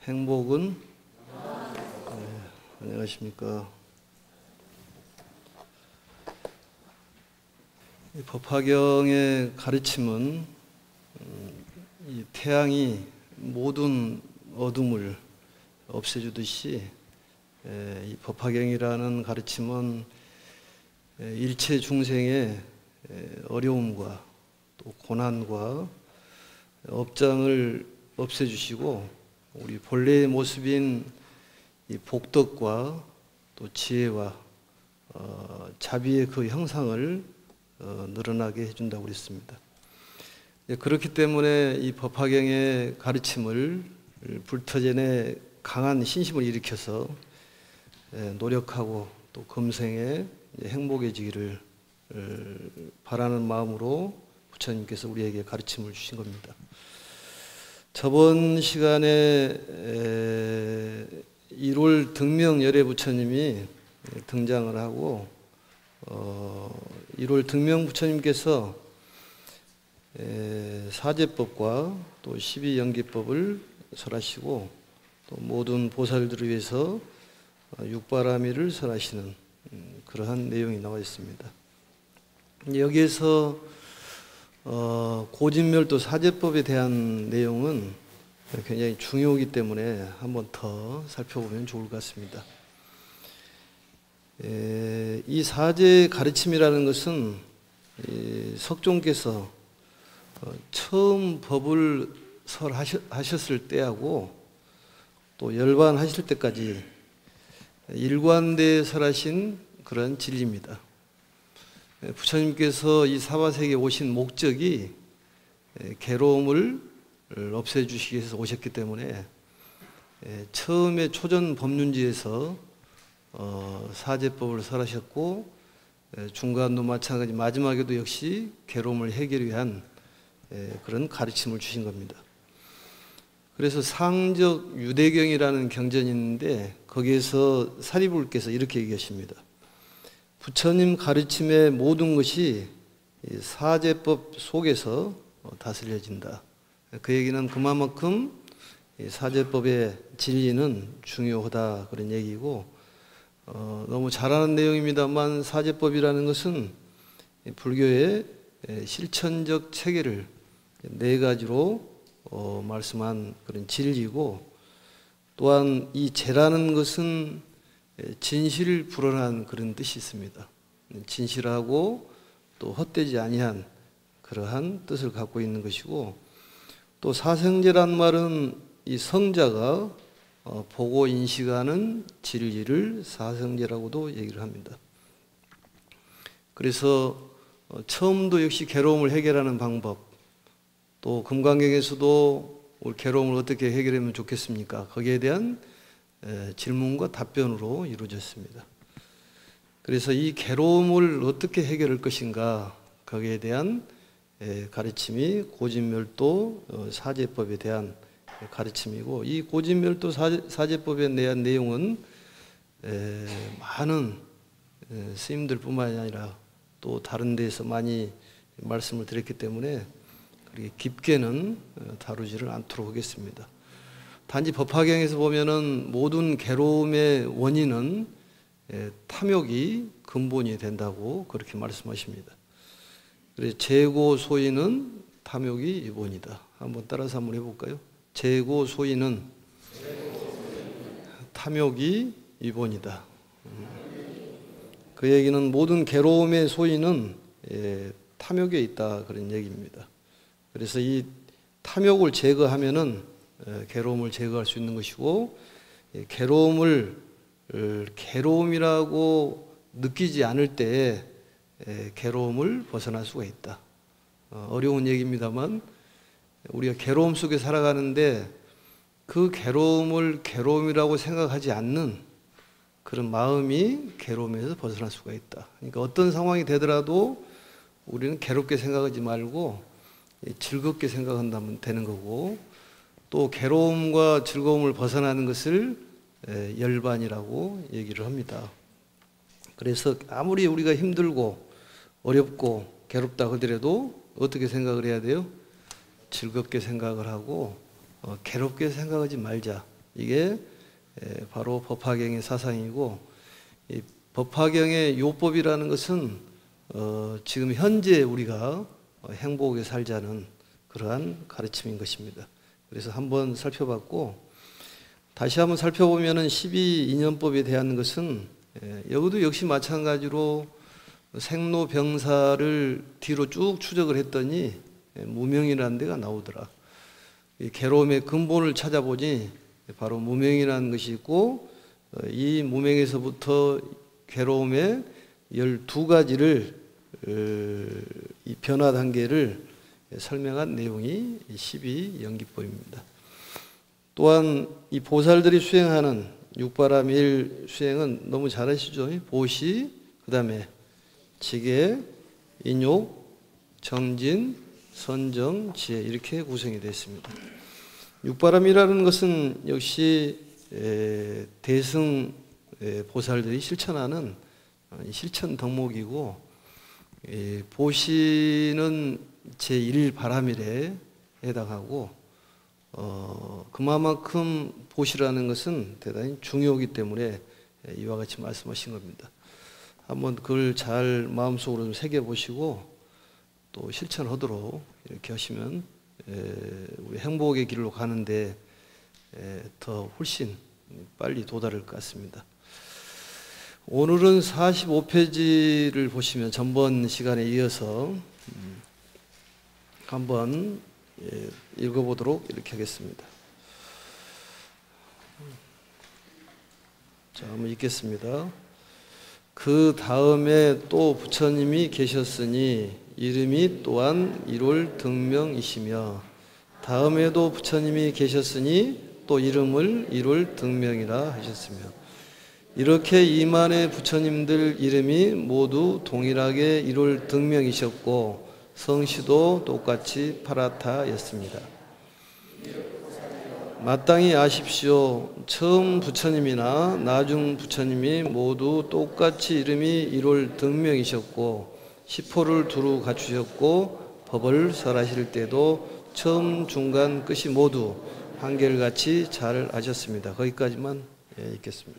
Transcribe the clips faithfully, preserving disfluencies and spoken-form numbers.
행복은 네, 안녕하십니까. 이 법화경의 가르침은 이 태양이 모든 어둠을 없애주듯이 이 법화경이라는 가르침은 일체 중생의 어려움과 또 고난과 업장을 없애주시고 우리 본래의 모습인 이 복덕과 또 지혜와 어, 자비의 그 형상을 어, 늘어나게 해준다고 그랬습니다. 예, 그렇기 때문에 이 법화경의 가르침을 불터전에 강한 신심을 일으켜서 예, 노력하고 또 금생에 행복해지기를 어, 바라는 마음으로 부처님께서 우리에게 가르침을 주신 겁니다. 저번 시간에 일월 등명 열애 부처님이 등장을 하고 어, 일월 등명 부처님께서 사제법과 또 십이연기법을 설하시고 또 모든 보살들을 위해서 육바라밀을 설하시는 그러한 내용이 나와 있습니다. 여기에서 어, 고진멸도 사제법에 대한 내용은 굉장히 중요하기 때문에 한번 더 살펴보면 좋을 것 같습니다. 에, 이 사제 가르침이라는 것은 이 석종께서 어, 처음 법을 설하셨을 때하고 또 열반하실 때까지 일관되어 설하신 그런 진리입니다. 부처님께서 이 사바세계에 오신 목적이 괴로움을 없애주시기 위해서 오셨기 때문에 처음에 초전 법륜지에서 사제법을 설하셨고 중간도 마찬가지 마지막에도 역시 괴로움을 해결하기 위한 그런 가르침을 주신 겁니다. 그래서 상적 유대경이라는 경전이 있는데 거기에서 사리불께서 이렇게 얘기하십니다. 부처님 가르침의 모든 것이 사제법 속에서 다스려진다. 그 얘기는 그만큼 사제법의 진리는 중요하다 그런 얘기고 어, 너무 잘 아는 내용입니다만 사제법이라는 것은 불교의 실천적 체계를 네 가지로 어, 말씀한 그런 진리고 또한 이 제라는 것은 진실을 불어난 그런 뜻이 있습니다. 진실하고 또 헛되지 아니한 그러한 뜻을 갖고 있는 것이고 또 사성제란 말은 이 성자가 보고 인식하는 진리를 사성제라고도 얘기를 합니다. 그래서 처음도 역시 괴로움을 해결하는 방법 또 금강경에서도 우리 괴로움을 어떻게 해결하면 좋겠습니까? 거기에 대한 질문과 답변으로 이루어졌습니다. 그래서 이 괴로움을 어떻게 해결할 것인가 거기에 대한 가르침이 고진멸도 사제법에 대한 가르침이고 이 고진멸도 사제법에 대한 내용은 많은 스님들 뿐만이 아니라 또 다른 데서 많이 말씀을 드렸기 때문에 그렇게 깊게는 다루지를 않도록 하겠습니다. 단지 법화경에서 보면은 모든 괴로움의 원인은 탐욕이 근본이 된다고 그렇게 말씀하십니다. 그래서 재고 소인은 탐욕이 원이다. 한번 따라서 한번 해볼까요? 재고 소인은 탐욕이 이본이다. 그 얘기는 모든 괴로움의 소인은 탐욕에 있다 그런 얘기입니다. 그래서 이 탐욕을 제거하면은 괴로움을 제거할 수 있는 것이고 괴로움을 괴로움이라고 느끼지 않을 때에 괴로움을 벗어날 수가 있다. 어려운 얘기입니다만 우리가 괴로움 속에 살아가는데 그 괴로움을 괴로움이라고 생각하지 않는 그런 마음이 괴로움에서 벗어날 수가 있다. 그러니까 어떤 상황이 되더라도 우리는 괴롭게 생각하지 말고 즐겁게 생각한다면 되는 거고 또 괴로움과 즐거움을 벗어나는 것을 열반이라고 얘기를 합니다. 그래서 아무리 우리가 힘들고 어렵고 괴롭다 하더라도 어떻게 생각을 해야 돼요? 즐겁게 생각을 하고 어, 괴롭게 생각하지 말자. 이게 바로 법화경의 사상이고, 이 법화경의 요법이라는 것은 어 지금 현재 우리가 행복하게 살자는 그러한 가르침인 것입니다. 그래서 한번 살펴봤고, 다시 한번 살펴보면은 십이 인연법에 대한 것은 여기도 역시 마찬가지로 생로병사를 뒤로 쭉 추적을 했더니 무명이라는 데가 나오더라. 괴로움의 근본을 찾아보니 바로 무명이라는 것이 있고, 이 무명에서부터 괴로움의 열두 가지를 이 변화 단계를 설명한 내용이 십이 연기법입니다. 또한 이 보살들이 수행하는 육바라밀 수행은 너무 잘 아시죠? 보시, 그 다음에 지계, 인욕, 정진, 선정, 지혜, 이렇게 구성이 되어 있습니다. 육바람이라는 것은 역시 대승 보살들이 실천하는 실천 덕목이고, 보시는 제일 바람일에 해당하고, 어, 그만큼 보시라는 것은 대단히 중요하기 때문에 이와 같이 말씀하신 겁니다. 한번 그걸 잘 마음속으로 좀 새겨보시고 또 실천하도록 이렇게 하시면 우리 행복의 길로 가는데 더 훨씬 빨리 도달할 것 같습니다. 오늘은 사십오 페이지를 보시면 전번 시간에 이어서 한번 읽어보도록 이렇게 하겠습니다. 자, 한번 읽겠습니다. 그 다음에 또 부처님이 계셨으니 이름이 또한 일월 등명이시며, 다음에도 부처님이 계셨으니 또 이름을 일월 등명이라 하셨으며, 이렇게 이만의 부처님들 이름이 모두 동일하게 일월 등명이셨고 성씨도 똑같이 파라타였습니다. 마땅히 아십시오. 처음 부처님이나 나중 부처님이 모두 똑같이 이름이 일월 등명이셨고 시포를 두루 갖추셨고 법을 설하실 때도 처음 중간 끝이 모두 한결같이 잘 아셨습니다. 거기까지만 예, 읽겠습니다.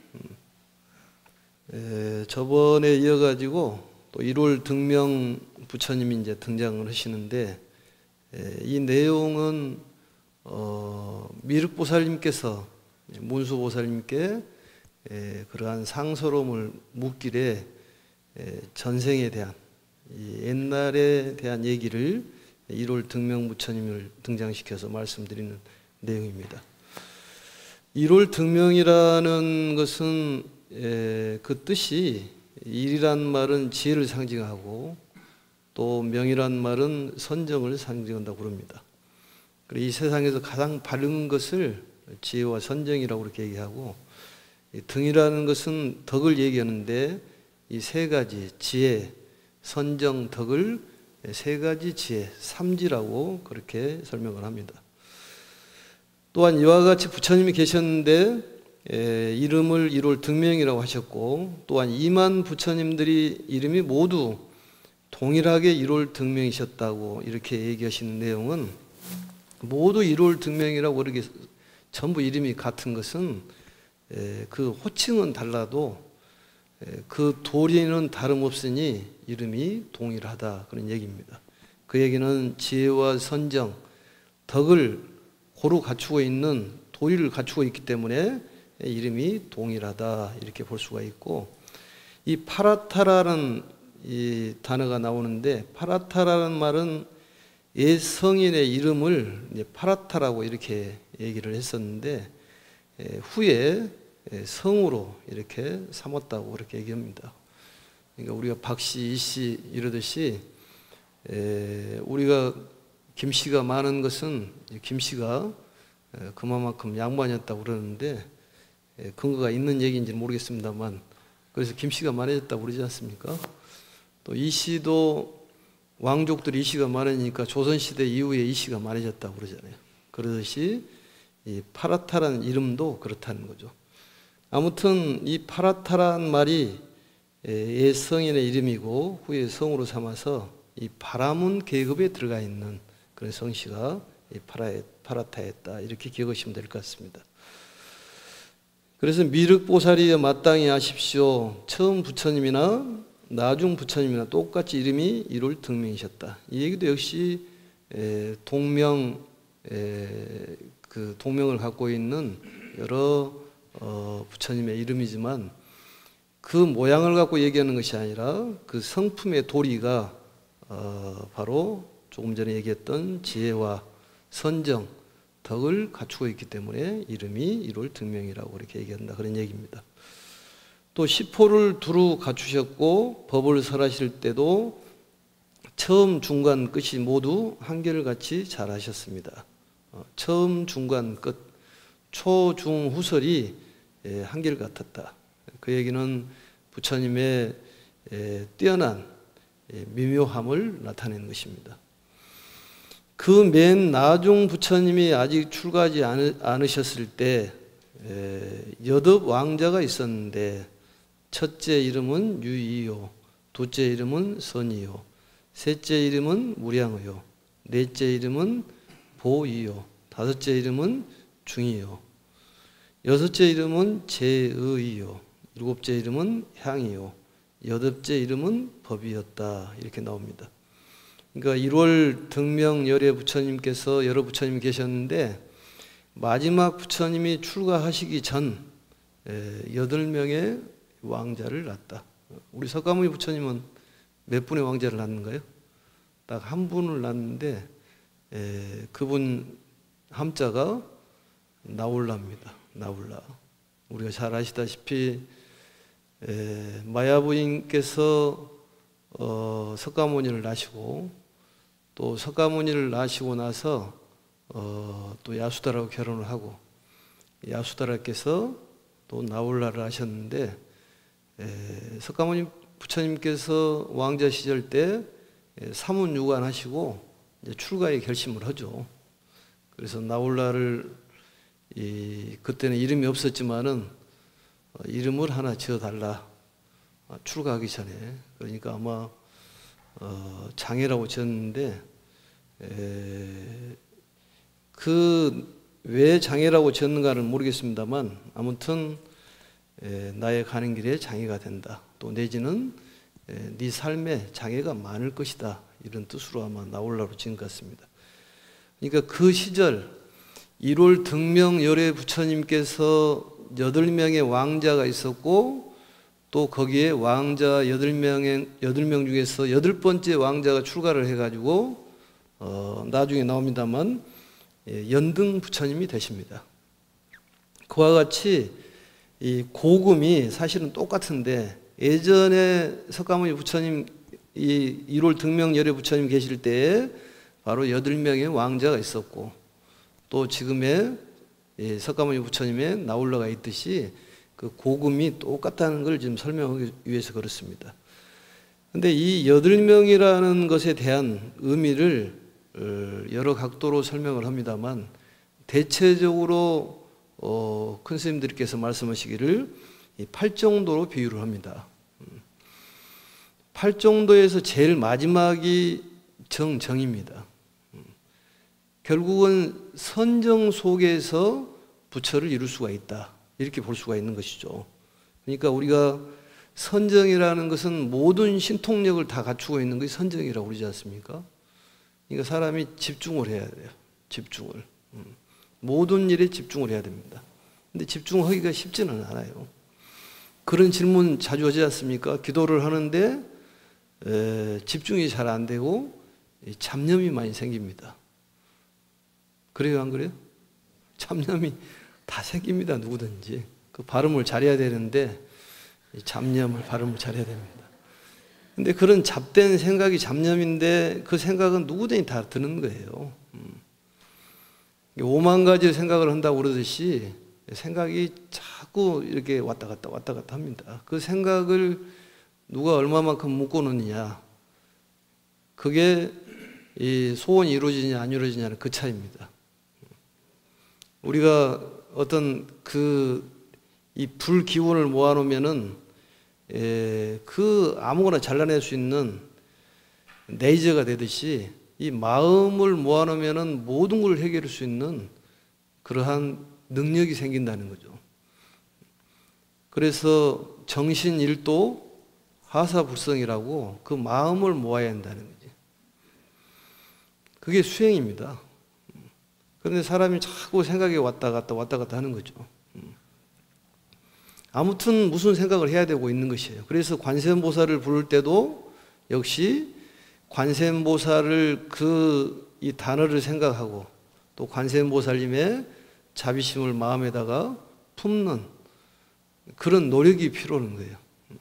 음. 에, 저번에 이어가지고 또 일월 등명 부처님이 이제 등장을 하시는데, 에, 이 내용은 어, 미륵보살님께서 문수보살님께 에, 그러한 상서로움을 묻길에 에, 전생에 대한 이 옛날에 대한 얘기를 일월 등명 부처님을 등장시켜서 말씀드리는 내용입니다. 일월 등명이라는 것은 에, 그 뜻이 일이란 말은 지혜를 상징하고 또 명이란 말은 선정을 상징한다고 그럽니다. 이 세상에서 가장 바른 것을 지혜와 선정이라고 그렇게 얘기하고, 등이라는 것은 덕을 얘기하는데 이 세 가지 지혜, 선정, 덕을 세 가지 지혜, 삼지라고 그렇게 설명을 합니다. 또한 이와 같이 부처님이 계셨는데 에, 이름을 일월 등명이라고 하셨고, 또한 이만 부처님들이 이름이 모두 동일하게 일월 등명이셨다고 이렇게 얘기하시는 내용은, 모두 일월 등명이라고 이렇게 전부 이름이 같은 것은 에, 그 호칭은 달라도 에, 그 도리는 다름없으니 이름이 동일하다, 그런 얘기입니다. 그 얘기는 지혜와 선정, 덕을 고루 갖추고 있는 도리를 갖추고 있기 때문에 이름이 동일하다, 이렇게 볼 수가 있고, 이 파라타라는 이 단어가 나오는데, 파라타라는 말은 옛 성인의 이름을 이제 파라타라고 이렇게 얘기를 했었는데 후에 성으로 이렇게 삼았다고 그렇게 얘기합니다. 그러니까 우리가 박씨, 이씨 이러듯이 우리가 김씨가 많은 것은 김씨가 그만큼 양반이었다고 그러는데, 근거가 있는 얘기인지는 모르겠습니다만, 그래서 김씨가 많아졌다고 그러지 않습니까? 또 이씨도 왕족들이 이씨가 많으니까 조선시대 이후에 이씨가 많아졌다고 그러잖아요. 그러듯이 이 파라타라는 이름도 그렇다는 거죠. 아무튼 이 파라타라는 말이 옛 성인의 이름이고 후에 성으로 삼아서 이 바라문 계급에 들어가 있는 그런 성씨가 이 파라, 파라타였다, 이렇게 기억하시면 될 것 같습니다. 그래서 미륵보살이여 마땅히 하십시오. 처음 부처님이나 나중 부처님이나 똑같이 이름이 일월 등명이셨다. 이 얘기도 역시 동명, 그 동명을 갖고 있는 여러 부처님의 이름이지만 그 모양을 갖고 얘기하는 것이 아니라 그 성품의 도리가 바로 조금 전에 얘기했던 지혜와 선정, 덕을 갖추고 있기 때문에 이름이 일월 등명이라고 이렇게 얘기한다, 그런 얘기입니다. 또 십호를 두루 갖추셨고 법을 설하실 때도 처음, 중간, 끝이 모두 한결같이 잘 하셨습니다. 처음, 중간, 끝, 초, 중, 후설이 한결같았다. 그 얘기는 부처님의 뛰어난 미묘함을 나타내는 것입니다. 그 맨 나중 부처님이 아직 출가하지 않으셨을 때 여덟 왕자가 있었는데 첫째 이름은 유이요, 둘째 이름은 선이요, 셋째 이름은 무량의요, 넷째 이름은 보이요, 다섯째 이름은 중이요, 여섯째 이름은 제의요, 일곱째 이름은 향이요, 여덟째 이름은 법이었다. 이렇게 나옵니다. 그러니까 일월 등명 열애 부처님께서 여러 부처님이 계셨는데 마지막 부처님이 출가하시기 전 여덟 명의 왕자를 낳았다. 우리 석가모니 부처님은 몇 분의 왕자를 낳는가요? 딱 한 분을 낳는데 에, 그분 함자가 나홀라입니다. 나홀라. 우리가 잘 아시다시피 에, 마야 부인께서 어, 석가모니를 낳으시고 또 석가모니를 낳으시고 나서 어, 또 야수다라고 결혼을 하고 야수다라께서 또 나홀라를 하셨는데 에, 석가모니 부처님께서 왕자 시절 때 사문유관 하시고 이제 출가의 결심을 하죠. 그래서 나홀라를 이, 그때는 이름이 없었지만은 어, 이름을 하나 지어달라. 어, 출가하기 전에. 그러니까 아마 어, 장애라고 지었는데 그 왜 장애라고 지었는가는 모르겠습니다만 아무튼 에, 나의 가는 길에 장애가 된다. 또 내지는 에, 네 삶에 장애가 많을 것이다. 이런 뜻으로 아마 나홀라로 지은 것 같습니다. 그러니까 그 시절 일월 등명 열애 부처님께서 여덟 명의 왕자가 있었고 또 거기에 왕자 여덟 명의 여덟 명 중에서 여덟 번째 왕자가 출가를 해가지고 어, 나중에 나옵니다만 예, 연등 부처님이 되십니다. 그와 같이 이 고금이 사실은 똑같은데 예전에 석가모니 부처님 이 일월 등명 열애 부처님 계실 때에 바로 여덟 명의 왕자가 있었고 또 지금의 이 석가모니 부처님의 나홀라가 있듯이 그 고금이 똑같다는 걸 지금 설명하기 위해서 그렇습니다. 근데 이 여덟 명이라는 것에 대한 의미를 여러 각도로 설명을 합니다만 대체적으로 어, 큰 스님들께서 말씀하시기를 팔정도로 비유를 합니다. 팔정도에서 제일 마지막이 정정입니다. 결국은 선정 속에서 부처를 이룰 수가 있다. 이렇게 볼 수가 있는 것이죠. 그러니까 우리가 선정이라는 것은 모든 신통력을 다 갖추고 있는 것이 선정이라고 그러지 않습니까? 그러니까 사람이 집중을 해야 돼요. 집중을. 모든 일에 집중을 해야 됩니다. 근데 집중하기가 쉽지는 않아요. 그런 질문 자주 하지 않습니까? 기도를 하는데 에, 집중이 잘 안 되고 잡념이 많이 생깁니다. 그래요, 안 그래요? 잡념이 다 생깁니다. 누구든지. 그 발음을 잘해야 되는데 잡념을 발음을 잘해야 됩니다. 근데 그런 잡된 생각이 잡념인데 그 생각은 누구든지 다 드는 거예요. 음. 오만 가지 생각을 한다고 그러듯이 생각이 자꾸 이렇게 왔다 갔다 왔다 갔다 합니다. 그 생각을 누가 얼마만큼 묶어놓느냐, 그게 이 소원이 이루어지냐 안 이루어지냐는 그 차이입니다. 우리가 어떤 그 이 불 기운을 모아놓으면은 에, 그 아무거나 잘라낼 수 있는 레이저가 되듯이 이 마음을 모아놓으면은 모든 걸 해결할 수 있는 그러한 능력이 생긴다는 거죠. 그래서 정신일도 하사불성이라고 그 마음을 모아야 한다는 거지. 그게 수행입니다. 그런데 사람이 자꾸 생각이 왔다 갔다 왔다 갔다 하는 거죠. 아무튼 무슨 생각을 해야 되고 있는 것이에요. 그래서 관세음보살을 부를 때도 역시 관세음보살을 그 이 단어를 생각하고 또 관세음보살님의 자비심을 마음에다가 품는 그런 노력이 필요한 거예요.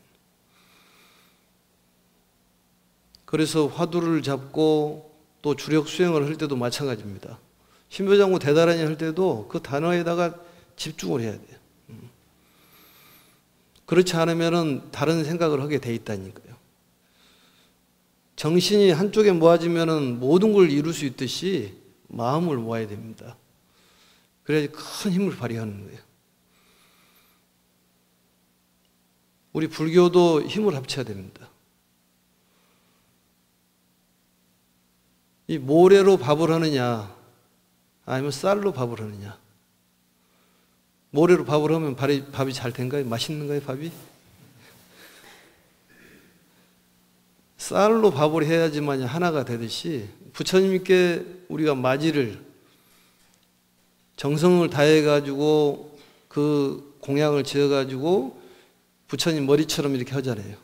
그래서 화두를 잡고 또 주력 수행을 할 때도 마찬가지입니다. 신묘장구 대단하니 할 때도 그 단어에다가 집중을 해야 돼요. 그렇지 않으면 다른 생각을 하게 돼 있다니까요. 정신이 한쪽에 모아지면 모든 걸 이룰 수 있듯이 마음을 모아야 됩니다. 그래야지 큰 힘을 발휘하는 거예요. 우리 불교도 힘을 합쳐야 됩니다. 이 모래로 밥을 하느냐 아니면 쌀로 밥을 하느냐. 모래로 밥을 하면 밥이, 밥이 잘 된가요? 맛있는가요, 밥이? 쌀로 밥을 해야지만 하나가 되듯이 부처님께 우리가 맞이를 정성을 다해가지고 그 공양을 지어가지고 부처님 머리처럼 이렇게 하잖아요.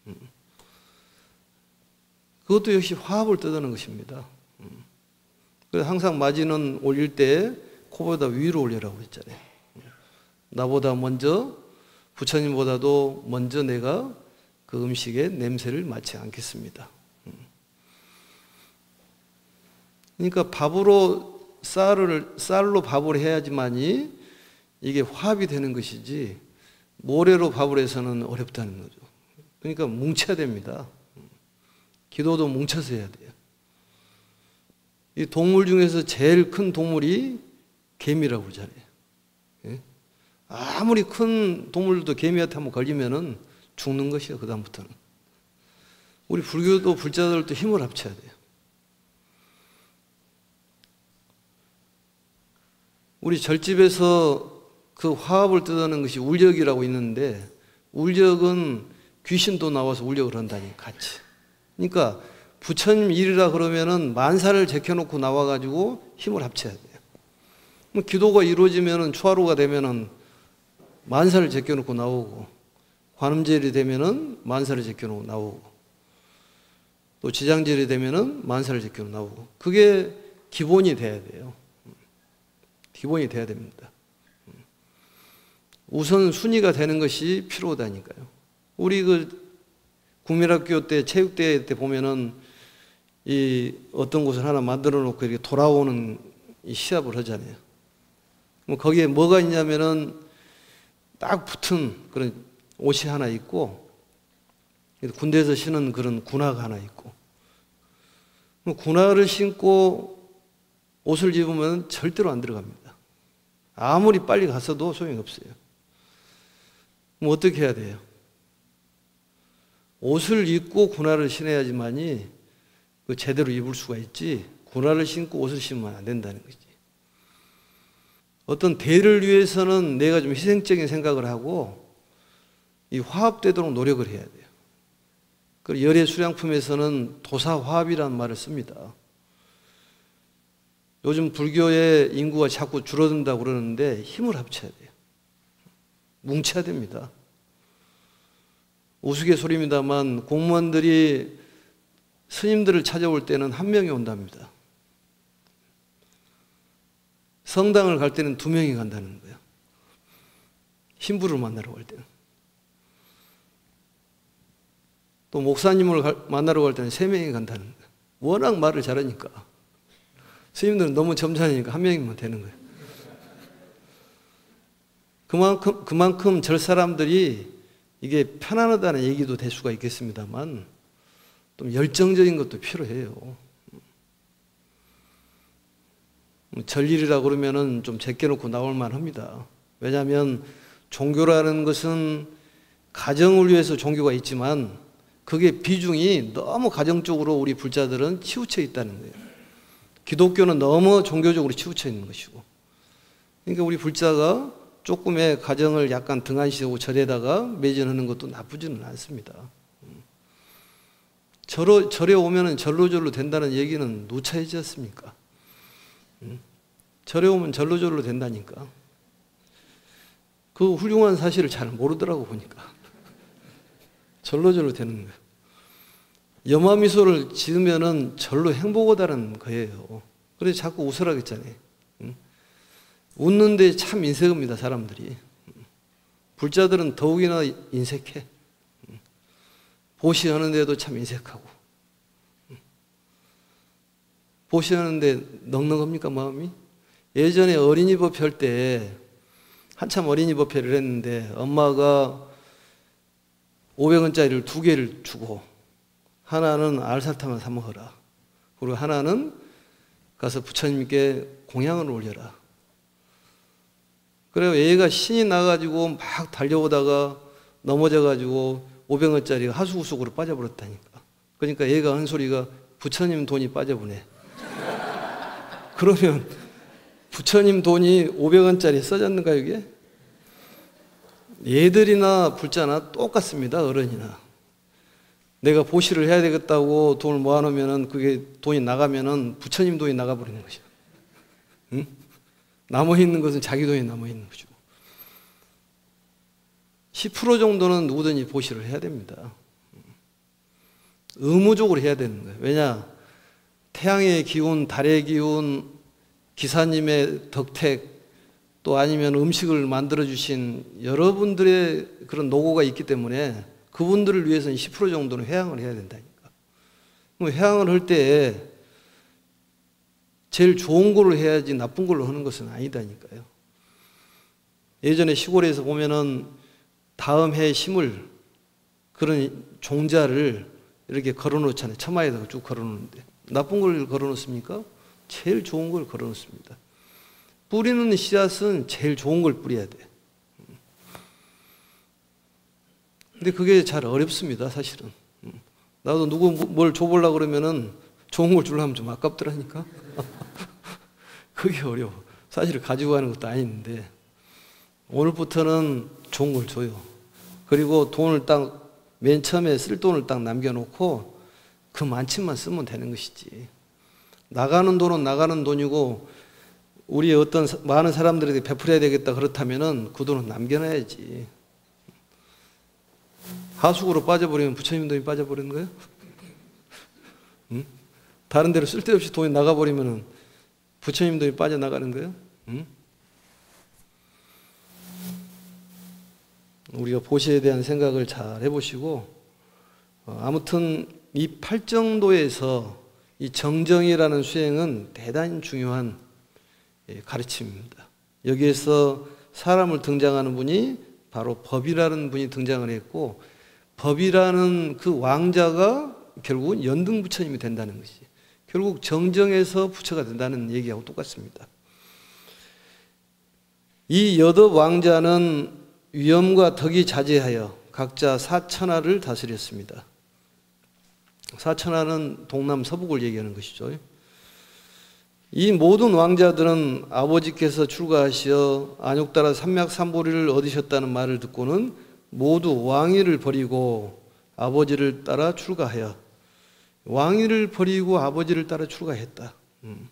그것도 역시 화합을 뜻하는 것입니다. 그래서 항상 맞이는 올릴 때 코보다 위로 올리라고 했잖아요. 나보다 먼저 부처님보다도 먼저 내가 그 음식의 냄새를 맡지 않겠습니다. 그러니까 밥으로 쌀을 쌀로 밥을 해야지만이 이게 화합이 되는 것이지 모래로 밥을 해서는 어렵다는 거죠. 그러니까 뭉쳐야 됩니다. 기도도 뭉쳐서 해야 돼요. 이 동물 중에서 제일 큰 동물이 개미라고 그러잖아요. 예? 아무리 큰 동물도 개미한테 한번 걸리면은 죽는 것이에요. 그 다음부터는. 우리 불교도 불자들도 힘을 합쳐야 돼요. 우리 절집에서 그 화합을 뜻하는 것이 울적이라고 있는데 울적은 귀신도 나와서 울적을 한다니 같이. 그러니까 부처님 일이라 그러면은 만사를 제껴놓고 나와가지고 힘을 합쳐야 돼요. 뭐 기도가 이루어지면은 초하루가 되면은 만사를 제껴놓고 나오고 관음절이 되면은 만사를 제껴놓고 나오고 또 지장절이 되면은 만사를 제껴놓고 나오고 그게 기본이 돼야 돼요. 기본이 돼야 됩니다. 우선 순위가 되는 것이 필요하다니까요. 우리 그 국민학교 때 체육대회 때 보면은 이 어떤 곳을 하나 만들어 놓고 이렇게 돌아오는 이 시합을 하잖아요. 뭐 거기에 뭐가 있냐면은 딱 붙은 그런 옷이 하나 있고 군대에서 신은 그런 군화가 하나 있고 군화를 신고 옷을 입으면 절대로 안 들어갑니다. 아무리 빨리 갔어도 소용이 없어요. 그럼 어떻게 해야 돼요? 옷을 입고 군화를 신어야지만이 그 제대로 입을 수가 있지 군화를 신고 옷을 신으면 안 된다는 거지. 어떤 대를 위해서는 내가 좀 희생적인 생각을 하고 이 화합되도록 노력을 해야 돼요. 그 열애 수량품에서는 도사화합이라는 말을 씁니다. 요즘 불교의 인구가 자꾸 줄어든다고 그러는데 힘을 합쳐야 돼요. 뭉쳐야 됩니다. 우스갯소리입니다만 공무원들이 스님들을 찾아올 때는 한 명이 온답니다. 성당을 갈 때는 두 명이 간다는 거예요. 신부를 만나러 갈 때는. 또 목사님을 만나러 갈 때는 세 명이 간다는 거예요. 워낙 말을 잘하니까. 스님들은 너무 점잖으니까 한 명이면 되는 거예요. 그만큼, 그만큼 절 사람들이 이게 편안하다는 얘기도 될 수가 있겠습니다만 좀 열정적인 것도 필요해요. 절일이라고 그러면은 좀 제껴놓고 나올 만합니다. 왜냐하면 종교라는 것은 가정을 위해서 종교가 있지만 그게 비중이 너무 가정적으로 우리 불자들은 치우쳐 있다는 거예요. 기독교는 너무 종교적으로 치우쳐 있는 것이고. 그러니까 우리 불자가 조금의 가정을 약간 등한시하고 절에다가 매진하는 것도 나쁘지는 않습니다. 절에, 절에 오면은 절로절로 된다는 얘기는 누차이지 않습니까? 절에 오면 절로절로 된다니까. 그 훌륭한 사실을 잘 모르더라고 보니까. 절로절로 되는 거예요. 염화미소를 지으면은 절로 행복하다는 거예요. 그래서 자꾸 웃으라고 했잖아요. 웃는데 참 인색합니다, 사람들이. 불자들은 더욱이나 인색해. 보시하는데도 참 인색하고. 보시하는데 넉넉합니까, 마음이? 예전에 어린이 법회 때 한참 어린이 법회를 했는데 엄마가 오백 원짜리를 두 개를 주고 하나는 알사탕을 사 먹어라. 그리고 하나는 가서 부처님께 공양을 올려라. 그래서 얘가 신이 나가지고 막 달려오다가 넘어져가지고 오백 원짜리가 하수구속으로 빠져버렸다니까. 그러니까 얘가 한 소리가 부처님 돈이 빠져보네. 그러면 부처님 돈이 오백 원짜리 써졌는가 이게? 얘들이나 불자나 똑같습니다. 어른이나. 내가 보시를 해야 되겠다고 돈을 모아놓으면 그게 돈이 나가면은 부처님 돈이 나가버리는 것이야. 응? 남아있는 것은 자기 돈이 남아있는 거죠. 십 퍼센트 정도는 누구든지 보시를 해야 됩니다. 의무적으로 해야 되는 거예요. 왜냐? 태양의 기운, 달의 기운, 기사님의 덕택, 또 아니면 음식을 만들어주신 여러분들의 그런 노고가 있기 때문에 그분들을 위해서는 십 퍼센트 정도는 회향을 해야 된다니까. 회향을 할 때 제일 좋은 걸로 해야지 나쁜 걸로 하는 것은 아니다니까요. 예전에 시골에서 보면은 다음 해 심을 그런 종자를 이렇게 걸어 놓잖아요. 처마에다가 쭉 걸어 놓는데. 나쁜 걸 걸어 놓습니까? 제일 좋은 걸 걸어 놓습니다. 뿌리는 씨앗은 제일 좋은 걸 뿌려야 돼. 근데 그게 잘 어렵습니다, 사실은. 나도 누구 뭘 줘보려고 그러면은 좋은 걸 주려면 좀 아깝더라니까. 그게 어려워. 사실 가지고 가는 것도 아닌데 오늘부터는 좋은 걸 줘요. 그리고 돈을 딱 맨 처음에 쓸 돈을 딱 남겨놓고 그 많지만 쓰면 되는 것이지. 나가는 돈은 나가는 돈이고 우리 어떤 많은 사람들에게 베풀어야 되겠다 그렇다면은 그 돈은 남겨놔야지. 하수구로 빠져버리면 부처님 돈이 빠져버리는 거예요? 응? 다른 데로 쓸데없이 돈이 나가버리면 부처님 돈이 빠져나가는 거예요? 응? 우리가 보시에 대한 생각을 잘 해보시고, 어, 아무튼 이 팔정도에서 이 정정이라는 수행은 대단히 중요한 가르침입니다. 여기에서 사람을 등장하는 분이 바로 법이라는 분이 등장을 했고, 법이라는 그 왕자가 결국은 연등 부처님이 된다는 것이 결국 정정에서 부처가 된다는 얘기하고 똑같습니다. 이 여덟 왕자는 위엄과 덕이 자제하여 각자 사천하를 다스렸습니다. 사천하는 동남 서북을 얘기하는 것이죠. 이 모든 왕자들은 아버지께서 출가하시어 안욕따라 삼맥삼보리를 얻으셨다는 말을 듣고는 모두 왕위를 버리고 아버지를 따라 출가하여 왕위를 버리고 아버지를 따라 출가했다. 음.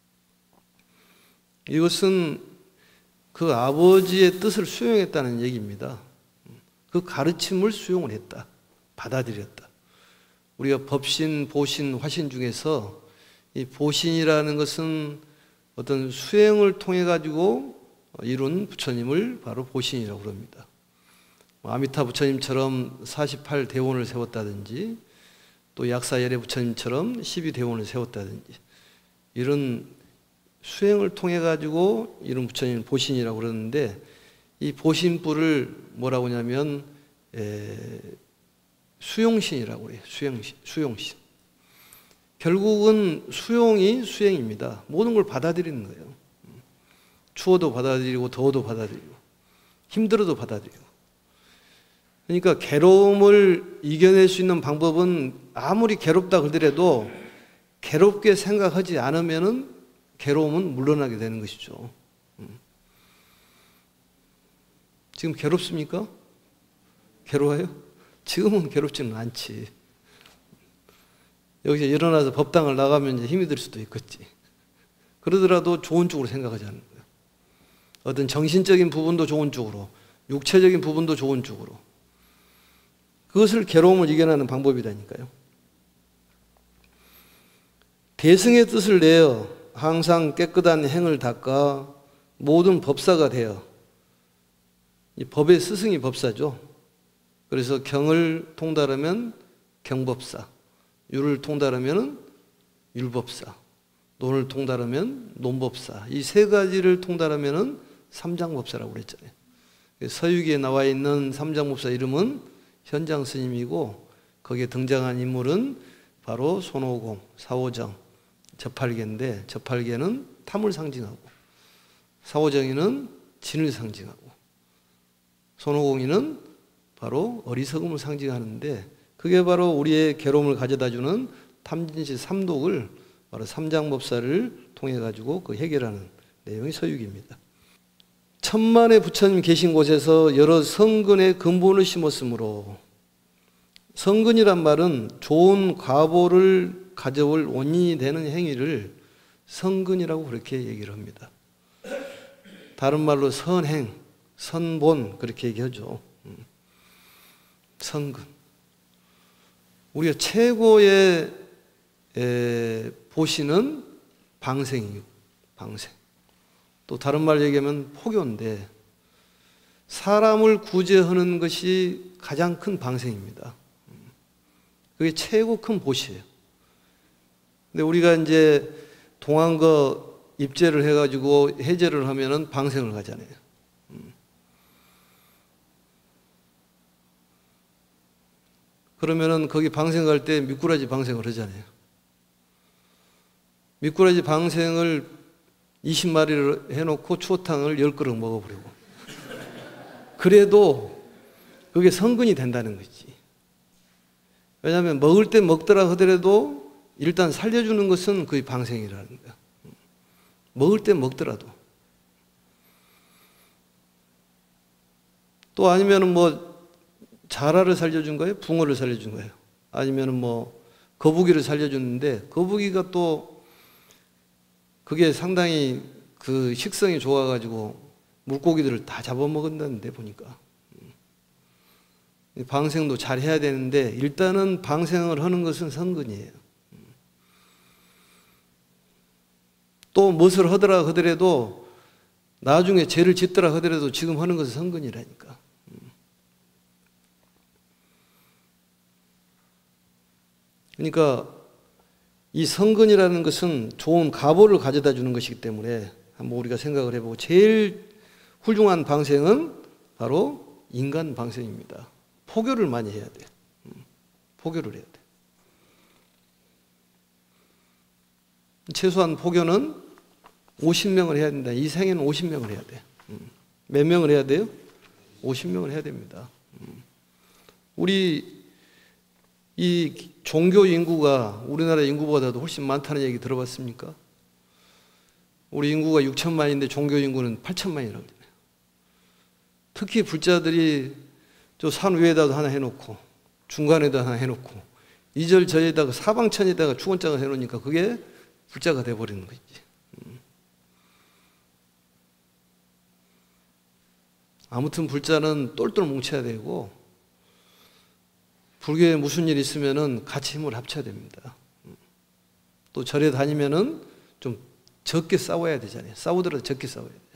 이것은 그 아버지의 뜻을 수용했다는 얘기입니다. 그 가르침을 수용을 했다. 받아들였다. 우리가 법신, 보신, 화신 중에서 이 보신이라는 것은 어떤 수행을 통해 가지고 이룬 부처님을 바로 보신이라고 그럽니다. 아미타 부처님처럼 사십팔 대원을 세웠다든지 또 약사열애 부처님처럼 십이 대원을 세웠다든지 이런 수행을 통해 가지고 이런 부처님 보신이라고 그러는데 이 보신불을 뭐라고 하냐면 에, 수용신이라고 해요. 수용신, 수용신. 결국은 수용이 수행입니다. 모든 걸 받아들이는 거예요. 추워도 받아들이고 더워도 받아들이고 힘들어도 받아들이고. 그러니까 괴로움을 이겨낼 수 있는 방법은 아무리 괴롭다 그러더라도 괴롭게 생각하지 않으면은 괴로움은 물러나게 되는 것이죠. 지금 괴롭습니까? 괴로워요? 지금은 괴롭지는 않지. 여기서 일어나서 법당을 나가면 이제 힘이 들 수도 있겠지. 그러더라도 좋은 쪽으로 생각하지 않는 거예요. 어떤 정신적인 부분도 좋은 쪽으로, 육체적인 부분도 좋은 쪽으로. 그것을 괴로움을 이겨내는 방법이라니까요. 대승의 뜻을 내어 항상 깨끗한 행을 닦아 모든 법사가 되어, 이 법의 스승이 법사죠. 그래서 경을 통달하면 경법사, 율을 통달하면 율법사, 논을 통달하면 논법사, 이 세 가지를 통달하면 삼장법사라고 그랬잖아요. 서유기에 나와 있는 삼장법사 이름은 현장 스님이고, 거기에 등장한 인물은 바로 손오공, 사오정, 저팔계인데, 저팔계는 탐을 상징하고, 사오정이는 진을 상징하고, 손오공이는 바로 어리석음을 상징하는데, 그게 바로 우리의 괴로움을 가져다주는 탐진시 삼독을 바로 삼장법사를 통해 가지고 그 해결하는 내용이 서유기입니다. 천만의 부처님 계신 곳에서 여러 성근의 근본을 심었으므로, 성근이란 말은 좋은 과보를 가져올 원인이 되는 행위를 성근이라고 그렇게 얘기를 합니다. 다른 말로 선행, 선본 그렇게 얘기하죠. 성근. 우리가 최고의 에, 보시는 방생이에요. 방생. 또 다른 말 얘기하면 포교인데, 사람을 구제하는 것이 가장 큰 방생입니다. 그게 최고 큰 보시예요. 근데 우리가 이제 동안거 입제를 해가지고 해제를 하면은 방생을 가잖아요. 그러면은 거기 방생 갈 때 미꾸라지 방생을 하잖아요. 미꾸라지 방생을 이십 마리를 해놓고 추어탕을 열 그릇 먹어버리고. 그래도 그게 성근이 된다는 거지. 왜냐하면 먹을 때 먹더라 하더라도 일단 살려주는 것은 그게 방생이라는 거야. 먹을 때 먹더라도. 또 아니면은 뭐 자라를 살려준 거예요? 붕어를 살려준 거예요? 아니면은 뭐 거북이를 살려줬는데, 거북이가 또 그게 상당히 그 식성이 좋아가지고 물고기들을 다 잡아먹었는데 보니까. 방생도 잘 해야 되는데, 일단은 방생을 하는 것은 성근이에요. 또 무엇을 하더라 하더라도, 나중에 죄를 짓더라 하더라도 지금 하는 것은 성근이라니까. 그러니까 이 성근이라는 것은 좋은 가보를 가져다 주는 것이기 때문에 한번 우리가 생각을 해보고, 제일 훌륭한 방생은 바로 인간 방생입니다. 포교를 많이 해야 돼. 포교를 해야 돼. 최소한 포교는 오십 명을 해야 된다. 이 생에는 오십 명을 해야 돼. 몇 명을 해야 돼요? 오십 명을 해야 됩니다. 우리 이 종교 인구가 우리나라 인구보다도 훨씬 많다는 얘기 들어봤습니까? 우리 인구가 육천만인데 종교 인구는 팔천만이라고 그러잖아요. 특히 불자들이 저 산 위에다가 하나 해놓고 중간에다 하나 해놓고 이절 저에다가 사방천에다가 축원장을 해놓으니까 그게 불자가 돼버리는 거지. 아무튼 불자는 똘똘 뭉쳐야 되고, 불교에 무슨 일 있으면은 같이 힘을 합쳐야 됩니다. 또 절에 다니면은 좀 적게 싸워야 되잖아요. 싸우더라도 적게 싸워야 돼요.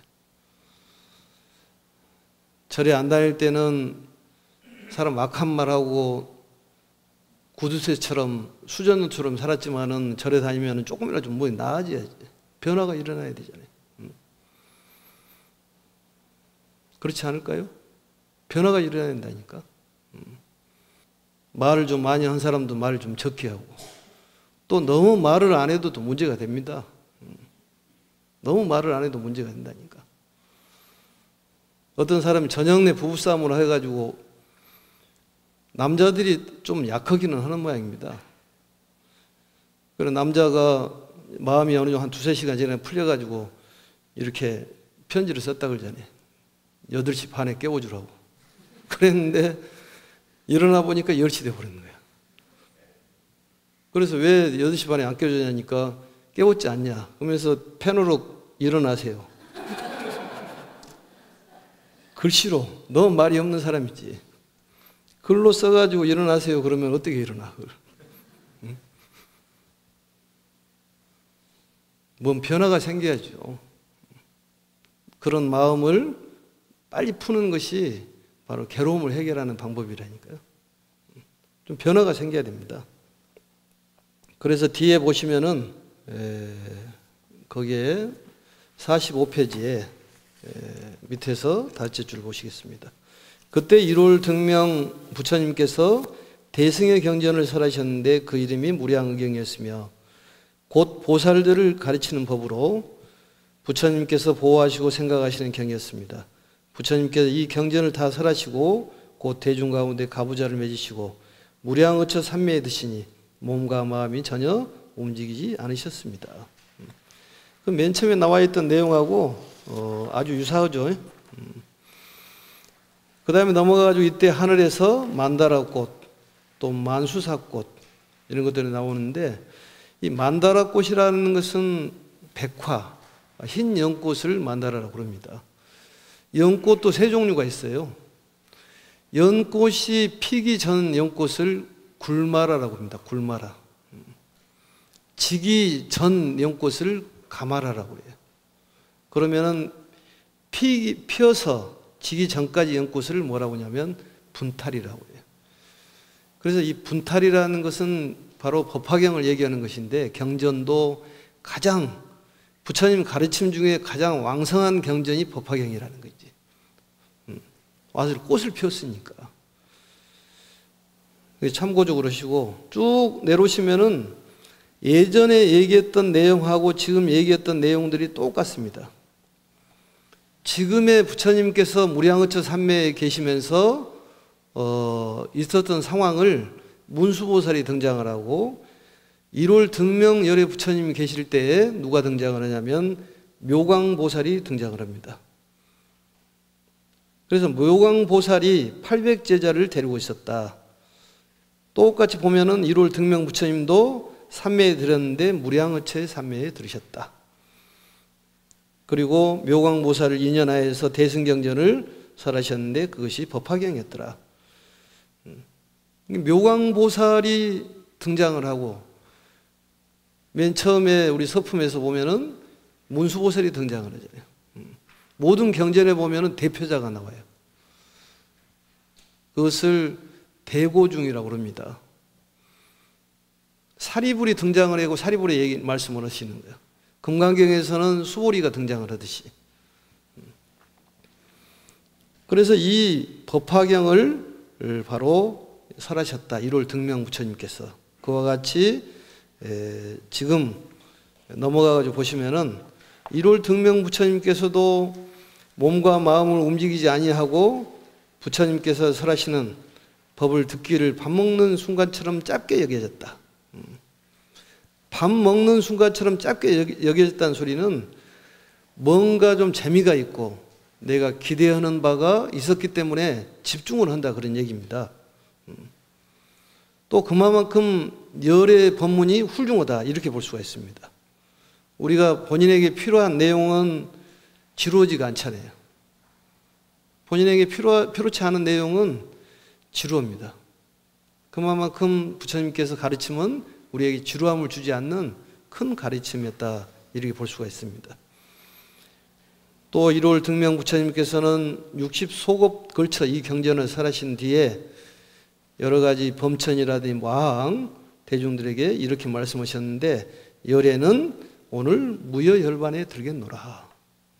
절에 안 다닐 때는 사람 악한 말하고 구두쇠처럼 수전처럼 살았지만은 절에 다니면은 조금이라도 좀 뭐 나아져야지. 변화가 일어나야 되잖아요. 그렇지 않을까요? 변화가 일어나야 된다니까. 말을 좀 많이 한 사람도 말을 좀 적게 하고, 또 너무 말을 안 해도 또 문제가 됩니다. 너무 말을 안 해도 문제가 된다니까. 어떤 사람이 저녁내 부부싸움을 해가지고 남자들이 좀 약하기는 하는 모양입니다. 그래서 남자가 마음이 어느 정도 한 두세 시간 전에 풀려가지고 이렇게 편지를 썼다 그러잖아요. 여덟 시 반에 깨워주라고. 그랬는데 일어나 보니까 열 시 돼버린 거야. 그래서 왜 여덟 시 반에 안 깨워주냐니까 깨웠지 않냐. 그러면서 펜으로 일어나세요. 글씨로. 너 말이 없는 사람이지. 글로 써가지고 일어나세요. 그러면 어떻게 일어나? 응? 뭔 변화가 생겨야죠. 그런 마음을 빨리 푸는 것이 바로 괴로움을 해결하는 방법이라니까요. 좀 변화가 생겨야 됩니다. 그래서 뒤에 보시면은 에, 거기에 사십오 페이지에 에, 밑에서 다섯째 줄 보시겠습니다. 그때 일월 등명 부처님께서 대승의 경전을 설하셨는데 그 이름이 무량의경이었으며 곧 보살들을 가르치는 법으로 부처님께서 보호하시고 생각하시는 경이었습니다. 부처님께서 이 경전을 다 설하시고 곧 대중 가운데 가부좌를 맺으시고 무량의처 삼매에 드시니 몸과 마음이 전혀 움직이지 않으셨습니다. 그 맨 처음에 나와 있던 내용하고 어, 아주 유사하죠. 그 다음에 넘어가가지고 이때 하늘에서 만다라꽃, 또 만수사꽃 이런 것들이 나오는데 이 만다라꽃이라는 것은 백화, 흰 연꽃을 만다라라고 그럽니다. 연꽃도 세 종류가 있어요. 연꽃이 피기 전 연꽃을 굴마라라고 합니다. 굴마라. 지기 전 연꽃을 가마라라고 해요. 그러면은 피, 피어서 지기 전까지 연꽃을 뭐라고 하냐면 분탈이라고 해요. 그래서 이 분탈이라는 것은 바로 법화경을 얘기하는 것인데 경전도 가장 부처님 가르침 중에 가장 왕성한 경전이 법화경이라는 거지. 음, 와서 꽃을 피웠으니까. 참고적으로 하시고 쭉 내려오시면은 예전에 얘기했던 내용하고 지금 얘기했던 내용들이 똑같습니다. 지금의 부처님께서 무량의처 삼매에 계시면서 어, 있었던 상황을 문수보살이 등장을 하고 일월 등명열애 부처님이 계실 때에 누가 등장을 하냐면 묘광보살이 등장을 합니다. 그래서 묘광보살이 팔백 제자를 데리고 있었다. 똑같이 보면은 일월 등명 부처님도 삼매에 들었는데 무량의처의 삼매에 들으셨다. 그리고 묘광보살을 인연하여서 대승경전을 설하셨는데 그것이 법화경이었더라. 묘광보살이 등장을 하고 맨 처음에 우리 서품에서 보면은 문수보살이 등장을 하잖아요. 모든 경전에 보면은 대표자가 나와요. 그것을 대고중이라고 합니다. 사리불이 등장을 하고 사리불의 얘기 말씀을 하시는 거예요. 금강경에서는 수보리가 등장을 하듯이. 그래서 이 법화경을 바로 설하셨다. 일월 등명 부처님께서. 그와 같이 에, 지금 넘어가가지고 보시면은 일월 등명 부처님께서도 몸과 마음을 움직이지 아니하고 부처님께서 설하시는 법을 듣기를 밥 먹는 순간처럼 짧게 여겨졌다. 밥 먹는 순간처럼 짧게 여겨졌다는 소리는 뭔가 좀 재미가 있고 내가 기대하는 바가 있었기 때문에 집중을 한다 그런 얘기입니다. 또 그만큼 열의 법문이 훌륭하다 이렇게 볼 수가 있습니다. 우리가 본인에게 필요한 내용은 지루하지가 않잖아요. 본인에게 필요, 필요치 않은 내용은 지루합니다. 그만큼 부처님께서 가르침은 우리에게 지루함을 주지 않는 큰 가르침이었다 이렇게 볼 수가 있습니다. 또 일월 등명 부처님께서는 육십 소급 걸쳐 이 경전을 설하신 뒤에 여러 가지 범천이라든지 왕 대중들에게 이렇게 말씀하셨는데 열애는 오늘 무여열반에 들겠노라.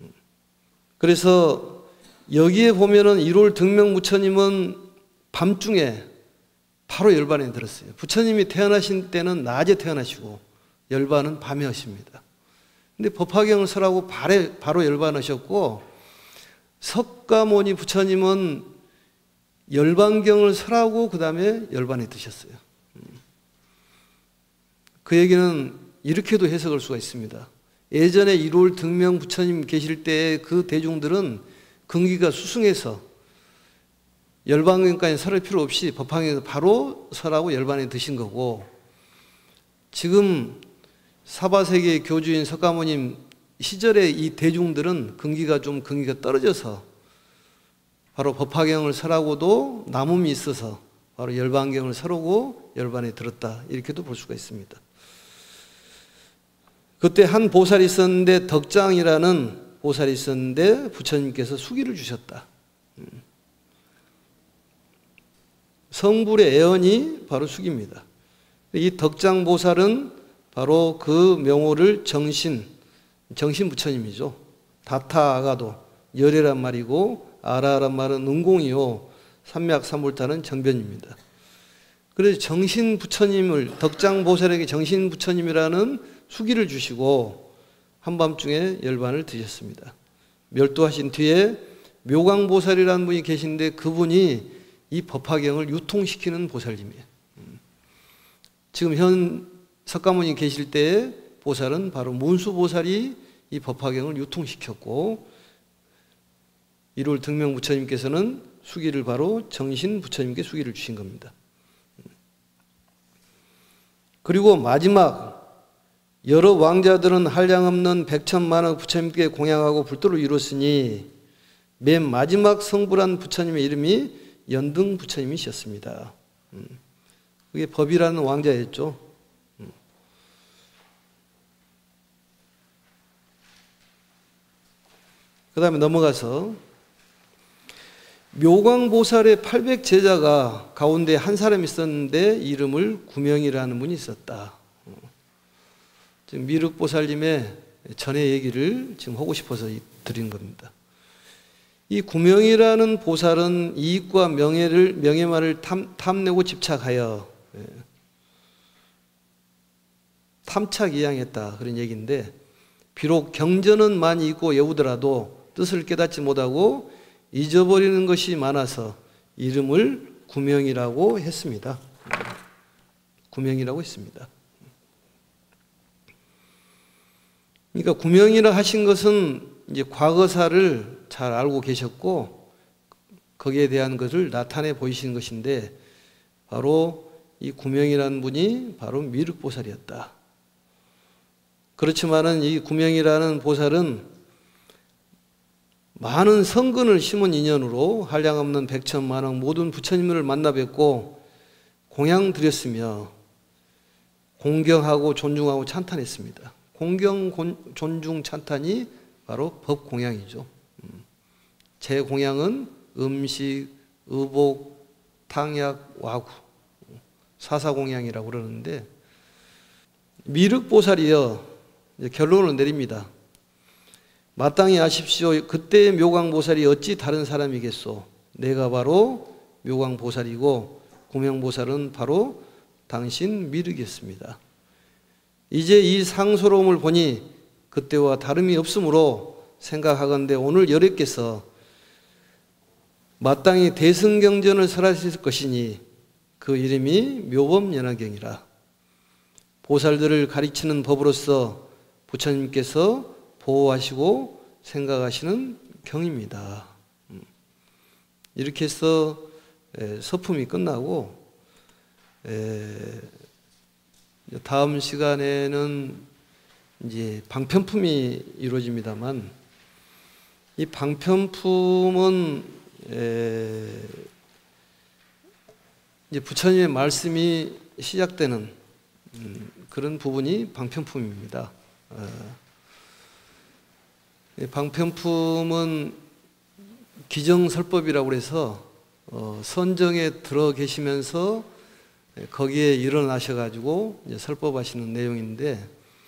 그래서 여기에 보면은 일월 등명 부처님은 밤중에 바로 열반에 들었어요. 부처님이 태어나신 때는 낮에 태어나시고 열반은 밤에 하십니다. 근데 법화경을 설하고 바로 열반하셨고 석가모니 부처님은 열반경을 설하고 그 다음에 열반에 드셨어요. 그 얘기는 이렇게도 해석할 수가 있습니다. 예전에 일월 등명 부처님 계실 때 그 대중들은 근기가 수승해서 열반경까지 설할 필요 없이 법화경에서 바로 설하고 열반에 드신 거고, 지금 사바세계의 교주인 석가모님 시절의 이 대중들은 근기가 좀 근기가 떨어져서 바로 법화경을 설하고도 남음이 있어서 바로 열반경을 설하고 열반에 들었다, 이렇게도 볼 수가 있습니다. 그때 한 보살이 있었는데, 덕장이라는 보살이 있었는데 부처님께서 수기를 주셨다. 성불의 애언이 바로 수기입니다. 이 덕장 보살은 바로 그 명호를 정신, 정신 부처님이죠. 다타 아가도, 열애란 말이고 아라란 말은 은공이요, 삼맥삼불타는 정변입니다. 그래서 정신 부처님을, 덕장 보살에게 정신 부처님이라는 수기를 주시고 한밤중에 열반을 드셨습니다. 멸도하신 뒤에 묘광보살이라는 분이 계신데, 그분이 이 법화경을 유통시키는 보살님이에요. 지금 현 석가모니 계실 때의 보살은 바로 문수보살이 이 법화경을 유통시켰고, 일월 등명부처님께서는 수기를 바로 정신부처님께 수기를 주신 겁니다. 그리고 마지막 여러 왕자들은 한량없는 백천만억 부처님께 공양하고 불도를 이뤘으니 맨 마지막 성불한 부처님의 이름이 연등 부처님이셨습니다. 그게 법이라는 왕자였죠. 그 다음에 넘어가서 묘광보살의 팔백 제자가 가운데 한 사람이 있었는데 이름을 구명이라는 분이 있었다. 지금 미륵보살님의 전의 얘기를 지금 하고 싶어서 드린 겁니다. 이 구명이라는 보살은 이익과 명예를, 명예만을 탐, 탐내고 집착하여 탐착이양했다, 그런 얘기인데, 비록 경전은 많이 있고 외우더라도 뜻을 깨닫지 못하고 잊어버리는 것이 많아서 이름을 구명이라고 했습니다. 구명이라고 했습니다. 그러니까 구명이라 하신 것은 이제 과거사를 잘 알고 계셨고 거기에 대한 것을 나타내 보이신 것인데, 바로 이 구명이라는 분이 바로 미륵보살이었다. 그렇지만은 이 구명이라는 보살은 많은 성근을 심은 인연으로 한량없는 백천만억 모든 부처님을 만나 뵙고 공양 드렸으며 공경하고 존중하고 찬탄했습니다. 공경, 존중, 찬탄이 바로 법공양이죠. 제 공양은 음식, 의복, 탕약, 와구, 사사공양이라고 그러는데, 미륵보살이여 결론을 내립니다. 마땅히 아십시오. 그때의 묘광보살이 어찌 다른 사람이겠소. 내가 바로 묘광보살이고 구명보살은 바로 당신 미륵이었습니다. 이제 이 상소로움을 보니 그때와 다름이 없으므로 생각하건대 오늘 여러께서 마땅히 대승경전을 설하실 것이니 그 이름이 묘법연화경이라. 보살들을 가르치는 법으로서 부처님께서 보호하시고 생각하시는 경입니다. 이렇게 해서 서품이 끝나고, 다음 시간에는 이제 방편품이 이루어집니다만, 이 방편품은 이제 부처님의 말씀이 시작되는 그런 부분이 방편품입니다. 방편품은 기정설법이라고 해서 선정에 들어 계시면서 거기에 일어나셔가지고 설법하시는 내용인데,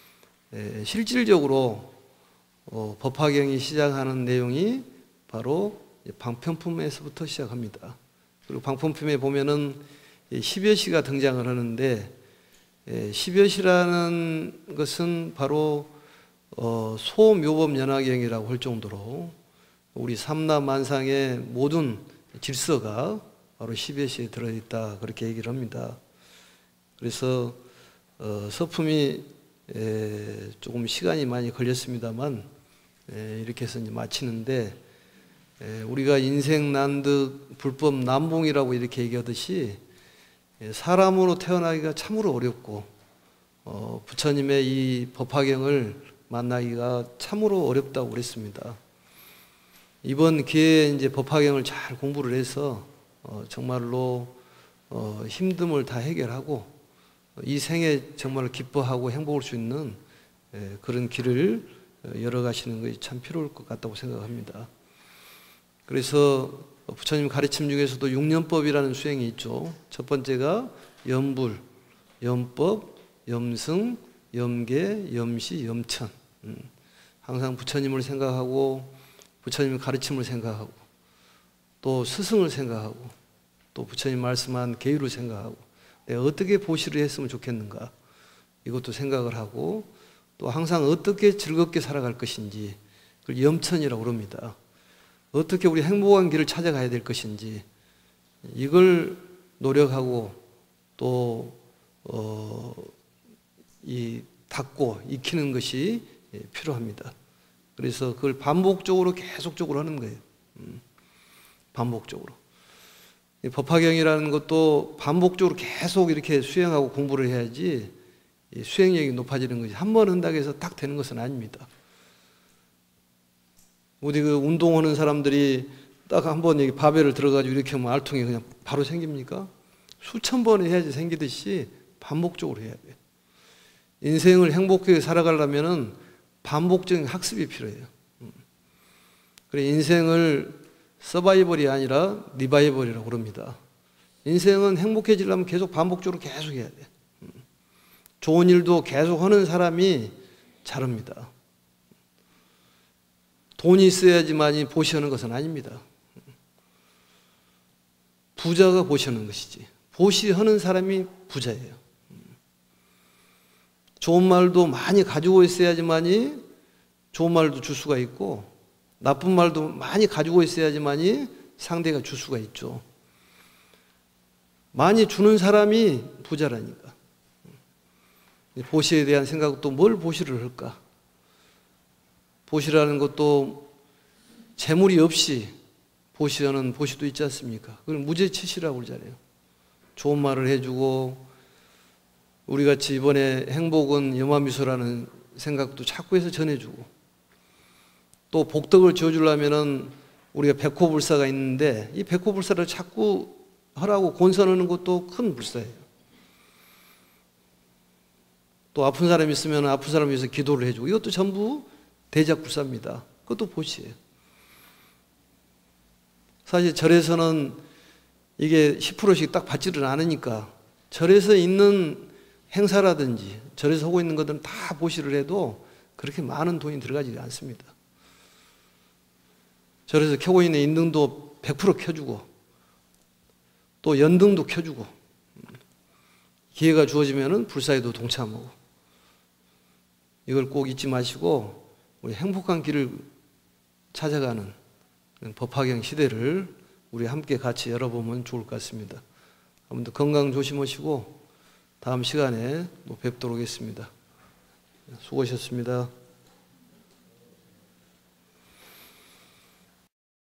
실질적으로 법화경이 시작하는 내용이 바로 방편품에서부터 시작합니다. 그리고 방편품에 보면은 십여시가 등장을 하는데, 십여시라는 것은 바로 소묘법연화경이라고 할 정도로 우리 삼라만상의 모든 질서가 바로 십여시에 들어있다, 그렇게 얘기를 합니다. 그래서 서품이 조금 시간이 많이 걸렸습니다만 이렇게 해서 이제 마치는데, 우리가 인생 난 듯 불법 남봉이라고 이렇게 얘기하듯이 사람으로 태어나기가 참으로 어렵고 어, 부처님의 이 법화경을 만나기가 참으로 어렵다고 그랬습니다. 이번 기회에 이제 법화경을 잘 공부를 해서 어, 정말로 어, 힘듦을 다 해결하고 이 생에 정말 기뻐하고 행복할 수 있는 예, 그런 길을 열어가시는 것이 참 필요할 것 같다고 생각합니다. 그래서 부처님 가르침 중에서도 육념법이라는 수행이 있죠. 첫 번째가 염불, 염법, 염승, 염계, 염시, 염천. 음, 항상 부처님을 생각하고 부처님의 가르침을 생각하고 또 스승을 생각하고 또 부처님 말씀한 계율을 생각하고 내가 어떻게 보시를 했으면 좋겠는가 이것도 생각을 하고 또 항상 어떻게 즐겁게 살아갈 것인지 그걸 염천이라고 그럽니다. 어떻게 우리 행복한 길을 찾아가야 될 것인지 이걸 노력하고 또 어, 이 닦고 익히는 것이 필요합니다. 그래서 그걸 반복적으로 계속적으로 하는 거예요. 음, 반복적으로. 이 법화경이라는 것도 반복적으로 계속 이렇게 수행하고 공부를 해야지 이 수행력이 높아지는 것이 한 번 한다고 해서 딱 되는 것은 아닙니다. 우리 그 운동하는 사람들이 딱 한 번 여기 바벨을 들어가지고 이렇게 하면 알통이 그냥 바로 생깁니까? 수천 번 해야지 생기듯이 반복적으로 해야 돼요. 인생을 행복하게 살아가려면은 반복적인 학습이 필요해요. 그래 인생을 서바이벌이 아니라 리바이벌이라고 그럽니다. 인생은 행복해지려면 계속 반복적으로 계속 해야 돼. 좋은 일도 계속 하는 사람이 잘합니다. 돈이 있어야지만이 보시하는 것은 아닙니다. 부자가 보시하는 것이지 보시하는 사람이 부자예요. 좋은 말도 많이 가지고 있어야지만이 좋은 말도 줄 수가 있고 나쁜 말도 많이 가지고 있어야지만이 상대가 줄 수가 있죠. 많이 주는 사람이 부자라니까. 보시에 대한 생각도 뭘 보시를 할까? 보시라는 것도 재물이 없이 보시하는 보시도 있지 않습니까? 그걸 무죄치시라고 그러잖아요. 좋은 말을 해주고 우리같이 이번에 행복은 염화미소라는 생각도 자꾸 해서 전해주고 또 복덕을 지어주려면은 우리가 백호불사가 있는데 이 백호불사를 자꾸 하라고 권선하는 것도 큰 불사예요. 또 아픈 사람이 있으면 아픈 사람 위해서 기도를 해주고 이것도 전부 대작불사입니다. 그것도 보시예요. 사실 절에서는 이게 십 퍼센트씩 딱 받지를 않으니까 절에서 있는 행사라든지 절에서 하고 있는 것들은 다 보시를 해도 그렇게 많은 돈이 들어가지 않습니다. 절에서 켜고 있는 인등도 백 퍼센트 켜주고 또 연등도 켜주고 기회가 주어지면 불사에도 동참하고 이걸 꼭 잊지 마시고 우리 행복한 길을 찾아가는 법화경 시대를 우리 함께 같이 열어보면 좋을 것 같습니다. 아무튼 건강 조심하시고 다음 시간에 또 뵙도록 하겠습니다. 수고하셨습니다.